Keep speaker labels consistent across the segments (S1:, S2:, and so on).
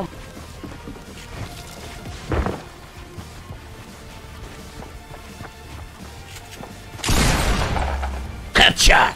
S1: Headshot.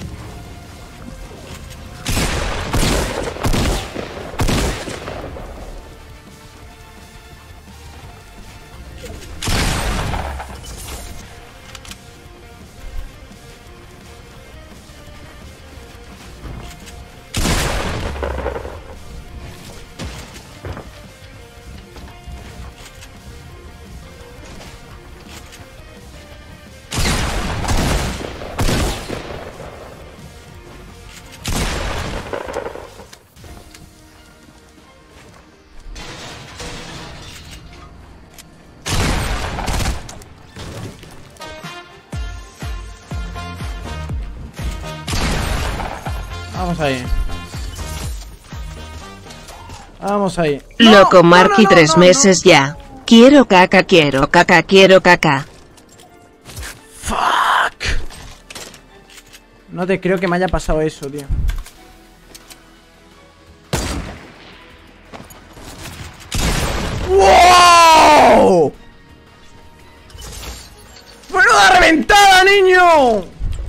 S1: Vamos ahí. Vamos ahí.
S2: Loco Marky, 3 meses ya. Quiero caca, quiero caca, quiero caca.
S1: Fuck. No te creo que me haya pasado eso, tío. ¡Wow! ¡Menuda reventada, niño!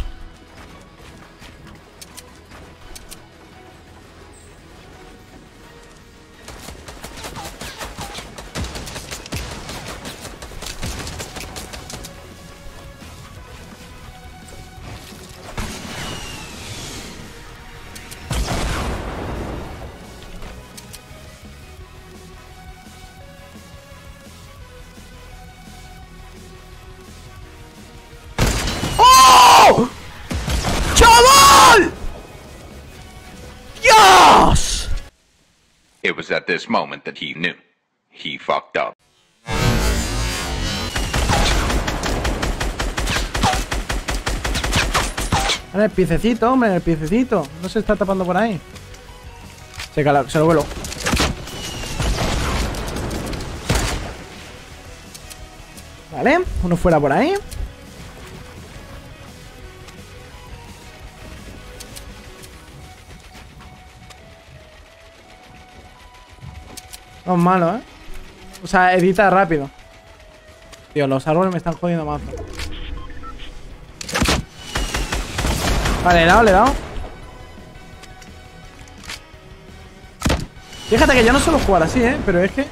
S1: ¡Chaval! ¡Dios!
S3: It was at this moment that he knew. He fucked up.
S1: En el piececito, hombre, en el piececito. No se está tapando por ahí. Se lo vuelo. Vale, uno fuera por ahí. No es malo, ¿eh? O sea, edita rápido. Tío, los árboles me están jodiendo mazo. Vale, le he dado. Fíjate que yo no suelo jugar así, ¿eh? Pero es que...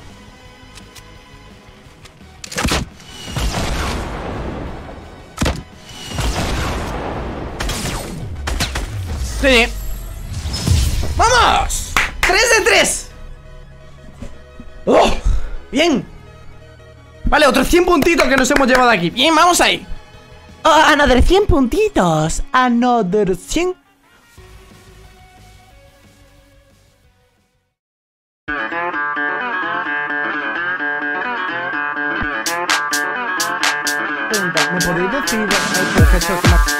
S1: Sí. ¡Vamos! ¡3 de 3! ¡Oh! ¡Bien! Vale, otros 100 puntitos que nos hemos llevado aquí. Bien, vamos ahí. Oh, another 100 puntitos. Another 100. ¿Me podéis decir el perfecto?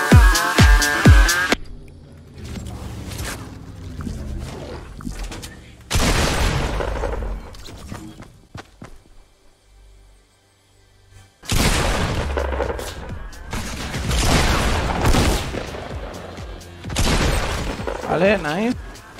S1: Vale, nice.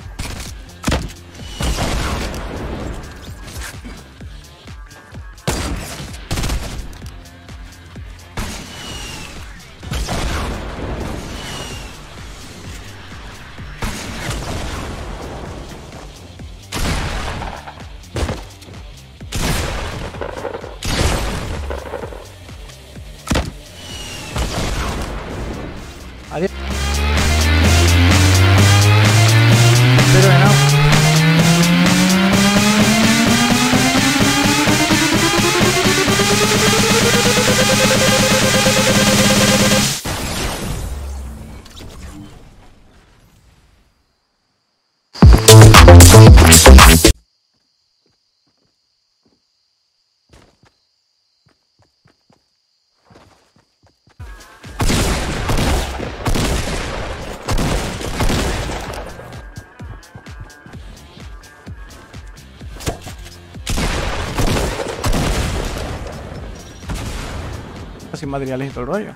S1: Adiós. Pero no. Sin materiales y todo el rollo.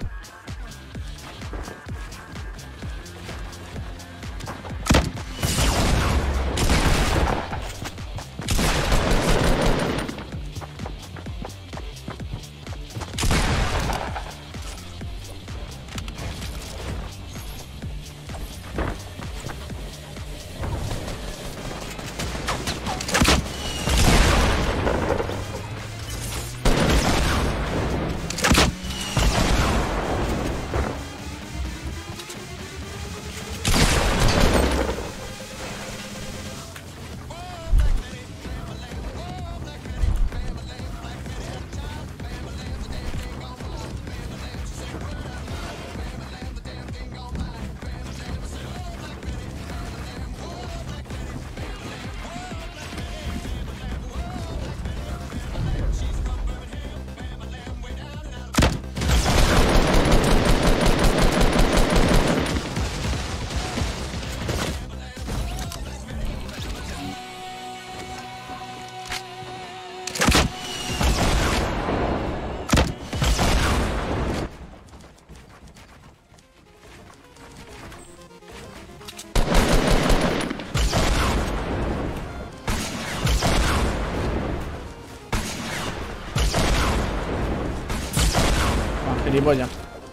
S1: Gilipollas.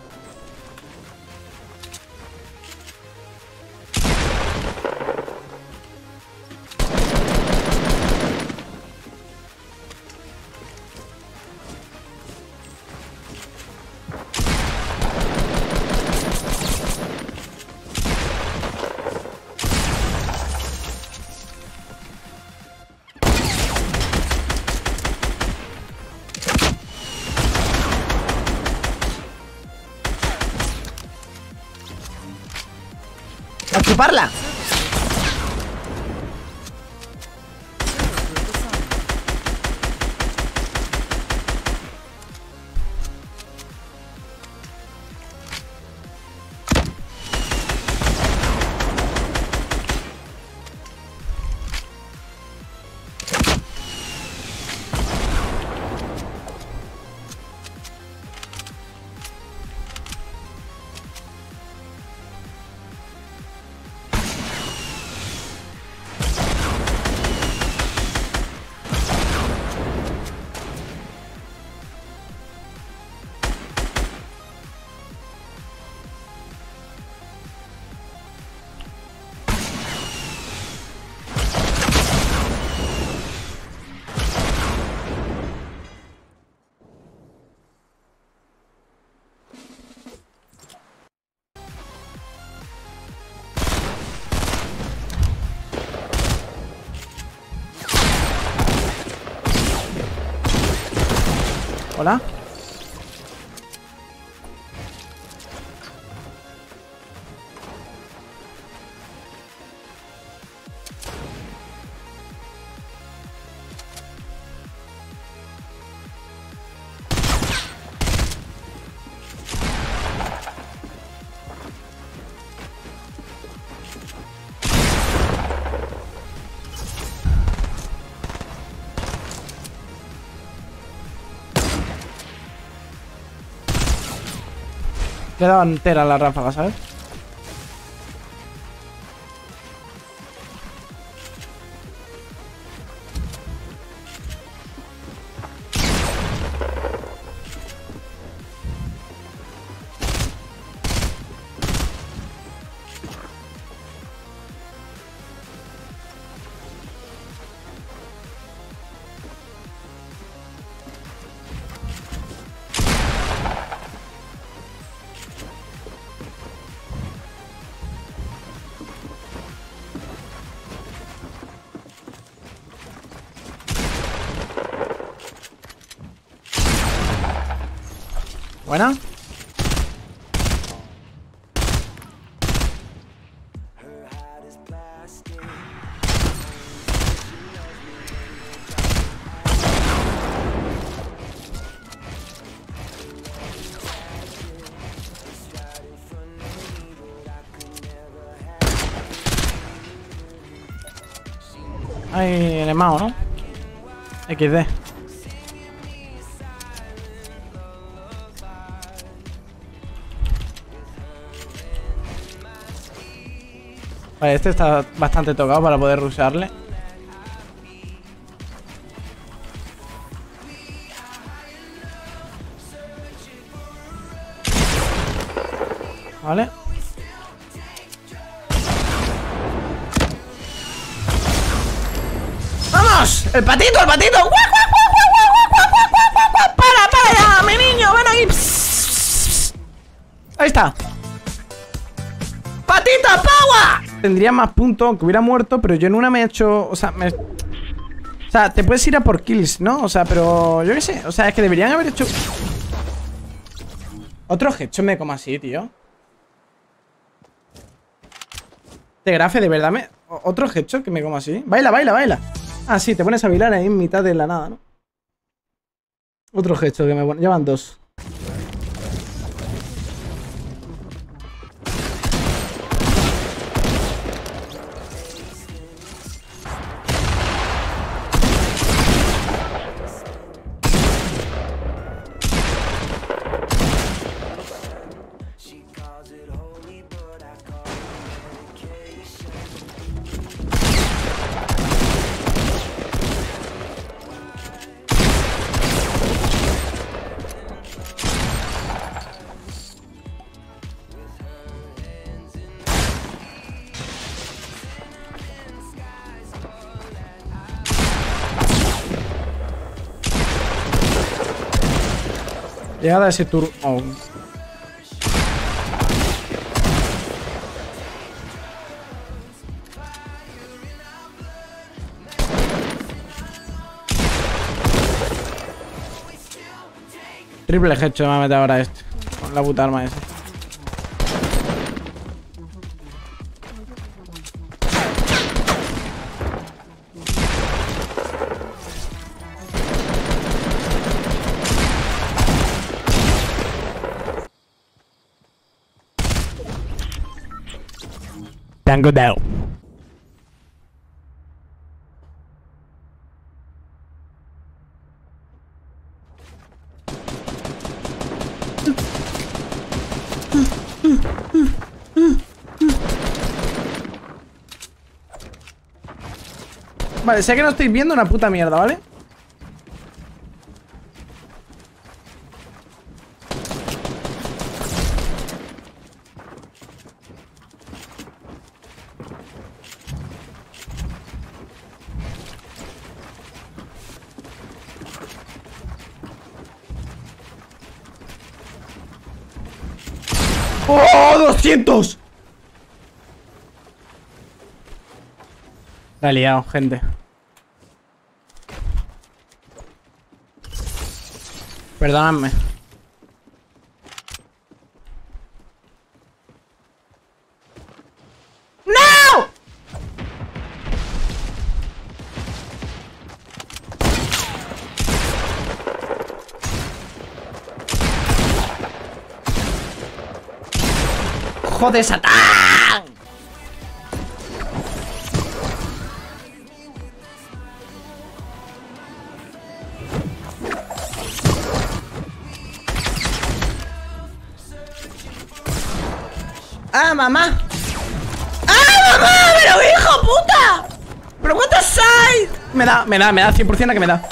S1: ¡A chuparla! Hola. Le he dado entera la ráfaga, ¿sabes? Buena. Hay el mao, ¿no? XD. Vale, este está bastante tocado para poder rushearle. Vale. ¡Vamos! ¡El patito, el patito! ¡Guau, guau, guau, guau, guau, guau, guau, guau, guau! ¡Para ya, mi niño! ¡Ven aquí! Psss. Ahí está. ¡Patita, power! Tendría más puntos, aunque hubiera muerto, pero yo en una me he hecho... O sea, te puedes ir a por kills, ¿no? O sea, pero... Yo qué sé. O sea, es que deberían haber hecho... Otro headshot me como así, tío. Este grafe, de verdad me... Otro headshot que me como así. Baila, baila, baila. Ah, sí, te pones a bailar ahí en mitad de la nada, ¿no? Otro headshot que me pone... Llevan dos. Llegada a ese turno. Oh. Triple headshot me va a meter ahora este. Con la puta arma esa. Tango down. Vale, sé que no estoy viendo una puta mierda, ¿vale? ¡Oh, 200! La he liado, gente. Perdonadme. ¡No! ¡Joder, Satán! ¡Ah, mamá! ¡Ah, mamá! ¡Pero hijo puta! ¿Pero cuántos hay? Me da 100% a que me da.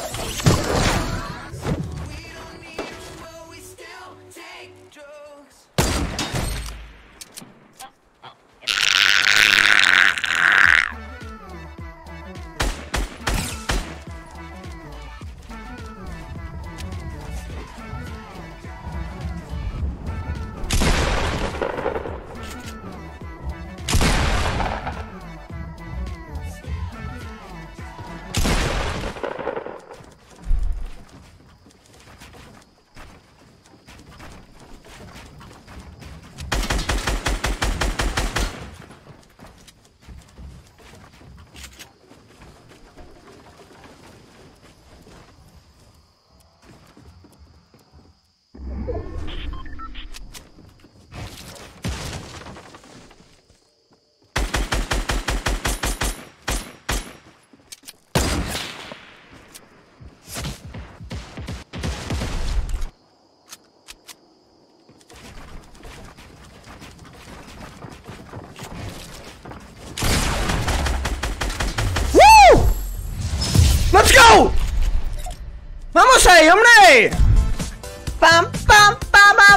S1: ¡Let's go! ¡Vamos ahí, hombre! ¡Pam, pam, pam, pam!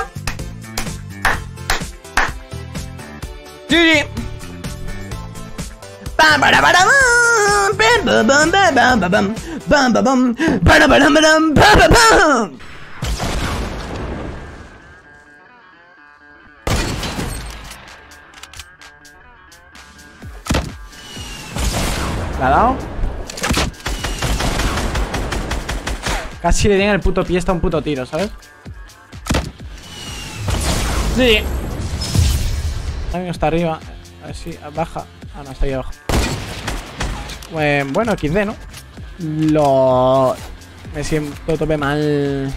S1: GG. ¡Pam, para, para, pam! ¡Bam, bam, bam, bam, bam, bam! ¡Bam, bam, bam! ¡Para, para, para, pam, pam, pam! ¿La ha dado? Casi le di en el puto pie hasta un puto tiro, ¿sabes? Sí. Alguien está arriba. A ver si baja. Ah, no, está ahí abajo. Bueno, XD, ¿no? Me siento tope mal.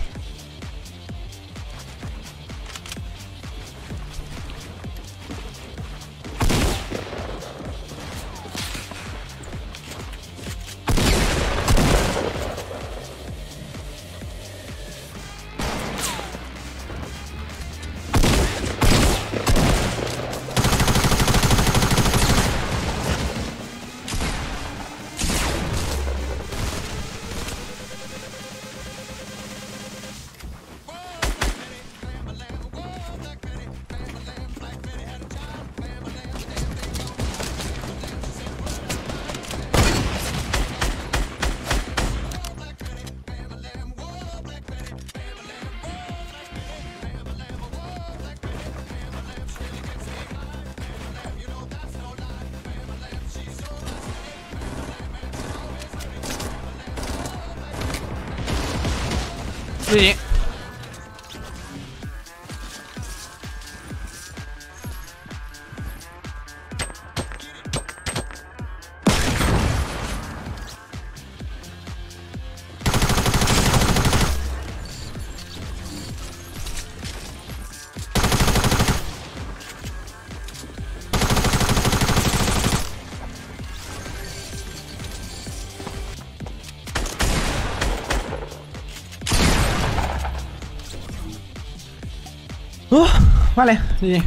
S1: Sí. Vale, GG.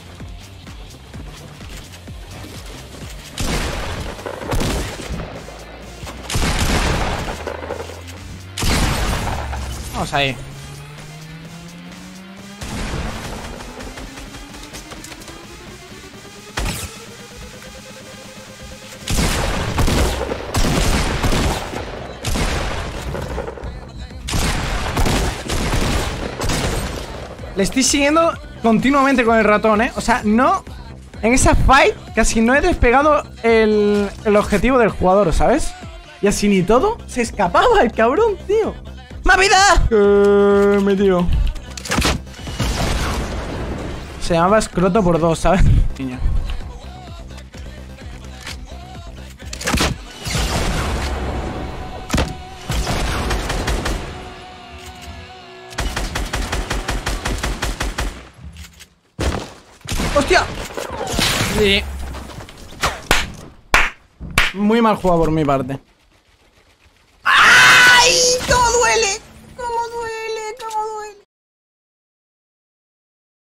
S1: Vamos ahí. Le estoy siguiendo continuamente con el ratón, ¿eh? O sea, no... En esa fight casi no he despegado el objetivo del jugador, ¿sabes? Y así ni todo, se escapaba el cabrón, tío. ¡Más vida! Me tiro. Se llamaba escroto por 2, ¿sabes? Niño. ¡Hostia! Sí. Muy mal jugado por mi parte.